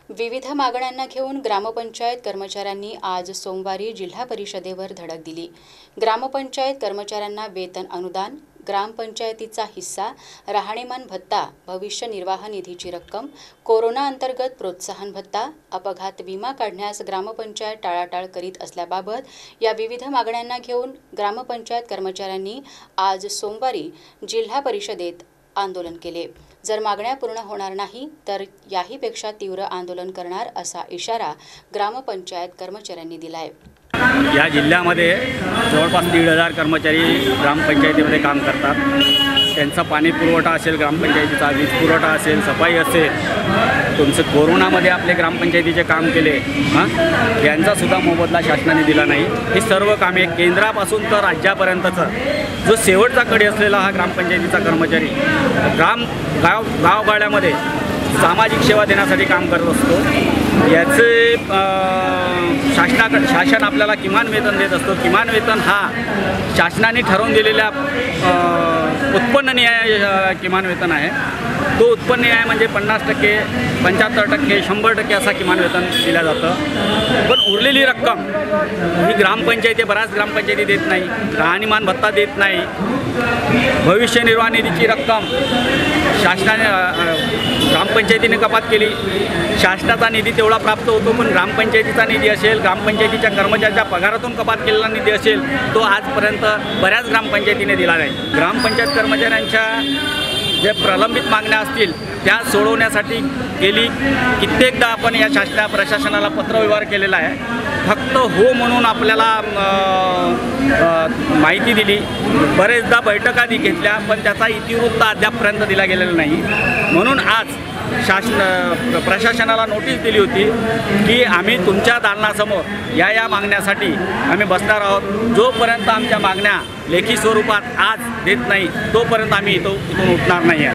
विविध मागण्यांना घेऊन ग्रामपंचायत कर्मचाऱ्यांनी आज सोमवारी जिल्हा परिषदेवर धडक दिली। ग्रामपंचायत कर्मचाऱ्यांना वेतन अनुदान, ग्रामपंचायतीचा हिस्सा, राहणीमान भत्ता, भविष्य निर्वाह निधीची रक्कम, कोरोना अंतर्गत प्रोत्साहन भत्ता, अपघात विमा काढण्यास ग्रामपंचायत टाळाटाळ करीत असल्याबाबत या विविध मागण्यांना घेऊन ग्रामपंचायत कर्मचाऱ्यांनी आज सोमवारी जिल्हा परिषदेत आंदोलन केले। जर मागण्या पूर्ण होणार नाही तर याहीपेक्षा तीव्र आंदोलन करणार असा इशारा ग्रामपंचायत कर्मचाऱ्यांनी दिलाय। या जिल्ह्यामध्ये जवळपास 1,500 कर्मचारी ग्रामपंचायतीमध्ये काम करतात। त्यांचा पाणी पुरवठा असेल, ग्रामपंचायतीचा वीज पुरवठा असेल, सफाई असेल, तुमचं कोरोनामध्ये आपले ग्रामपंचायतीचे काम केले, यांचासुद्धा मोबदला शासनाने दिला नाही। ही सर्व कामे केंद्रापासून तर राज्यापर्यंतचं जो शेवटचा कडी असलेला हा ग्रामपंचायतीचा कर्मचारी गावगाड्यामध्ये सामाजिक सेवा देण्यासाठी काम करत असतो। याचे शासन आपल्याला किमान वेतन देत असतो। किमान वेतन हा शासनाने ठरवून दिलेल्या उत्पन्न निहाय किमान वेतन आहे। तो उत्पन्न निहाय म्हणजे 50%, 75%, 100% असा किमान वेतन दिलं जातं। पण उरलेली रक्कम ही ग्रामपंचायती बऱ्याच ग्रामपंचायती देत नाही, राहणीमान भत्ता देत नाही, भविष्य निर्वाह निधीची रक्कम शासनाने ग्रामपंचायतीने कपात केली। शासनाचा निधी तेवढा प्राप्त होतो, पण ग्रामपंचायतीचा निधी असेल, ग्रामपंचायतीच्या कर्मचाऱ्याच्या पगारातून कपात केलेला निधी असेल, तो आजपर्यंत बऱ्याच ग्रामपंचायतीने दिला नाही। ग्रामपंचायत कर्मचाऱ्यांच्या जे प्रलंबित मागण्या असतील त्या सोडवण्यासाठी गेली कित्येकदा आपण या प्रशासनाला पत्रव्यवहार केलेला आहे। फक्त हो म्हणून आपल्याला माहिती दिली, बरेचदा बैठका घेतल्या, पण त्याचा इतिवृत्त अद्यापपर्यंत दिला गेलेला नाही। म्हणून आज प्रशासनाला नोटीस दिली होती की आम्ही तुमच्या दालनासमोर या मागण्यासाठी आम्ही बसणार आहोत। जोपर्यंत आमच्या मागण्या लेखी स्वरूपात आज देत नाही तोपर्यंत आम्ही इथून उठणार नाही आहे।